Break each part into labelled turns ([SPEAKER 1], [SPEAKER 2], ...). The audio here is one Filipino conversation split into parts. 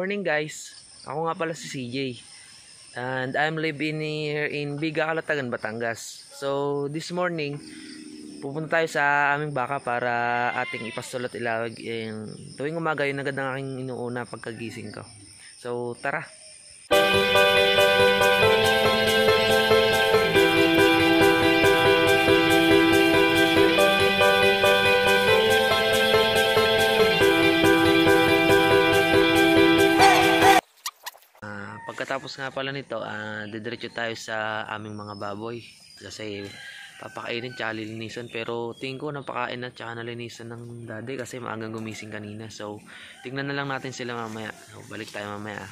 [SPEAKER 1] Morning guys, ako nga pala si CJ and I'm living here in Biga, Calatagan, Batangas. So this morning, pupunta tayo sa aming baka para ating ipastol at ilawag tuwing umaga. Yun agad ang aking inuuna pagkagising ko. So tara! Pagkatapos nga pala nito, didiretso tayo sa aming mga baboy kasi papakainin tsaka lilinisan. Pero tingin ko napakain na tsaka nalinisan ng daddy kasi maagang gumising kanina. So tingnan na lang natin sila mamaya. So, balik tayo mamaya.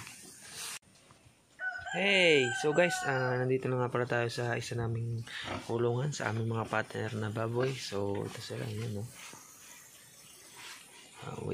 [SPEAKER 1] Hey! So guys, nandito na nga pala tayo sa isa naming kulungan sa aming mga partner na baboy. So ito sila, yun, no? Wait.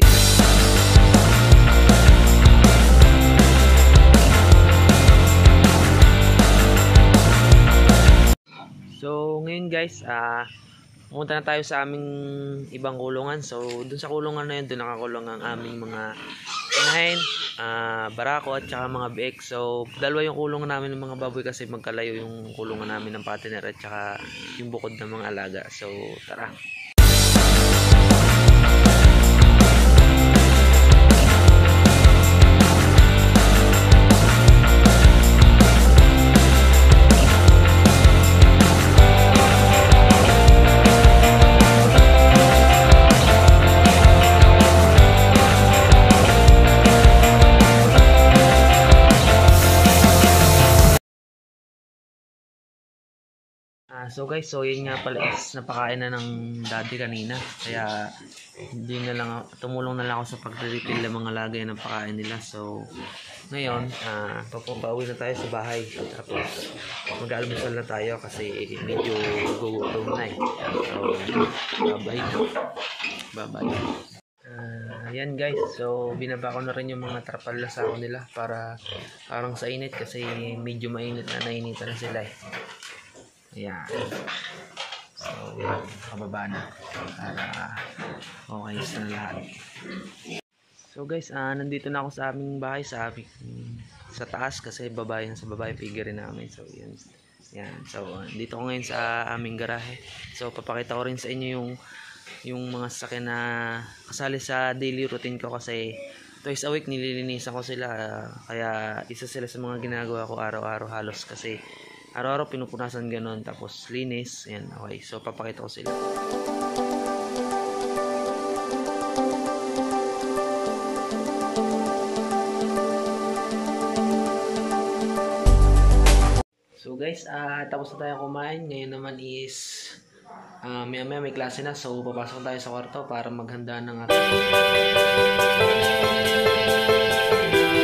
[SPEAKER 1] So ngayon guys, pumunta na tayo sa aming ibang kulungan. So dun sa kulungan na yun, dun nakakulong ang aming mga inahin, barako at saka mga biik. So dalawa yung kulungan namin ng mga baboy kasi magkalayo yung kulungan namin ng partner at saka yung bukod ng mga alaga. So tara! So guys, so yun nga pala is napakain na ng daddy kanina. Kaya hindi na lang tumulong na lang ako sa pagre-refill ng mga lagay ng pakain nila. So ngayon, papauwi na tayo sa bahay. Tapos mag-almusal na tayo kasi medyo gugutom na eh. So bye-bye. Bye-bye. Ayan guys, so binaba ko na rin yung mga trapal na sako nila para parang sa init kasi medyo mainit na, nainitan na sila eh. Ayan. So, kababa na para okay na lahat. So guys, nandito na ako sa aming bahay, sa taas kasi babae na sa babae figure namin. So yan. Yan. So dito ko ngayon sa aming garahe. So papakita ko rin sa inyo yung mga sasakyan na kasali sa daily routine ko kasi twice a week nililinisan ko sila. Kaya isa sila sa mga ginagawa ko araw-araw halos kasi araw-araw pinupunasan gano'n, tapos linis. Ayan, okay. So, papakita ko sila. So, guys, tapos na tayo kumain. Ngayon naman is, maya-maya may klase na. So, papasok tayo sa kwarto para maghanda ng ating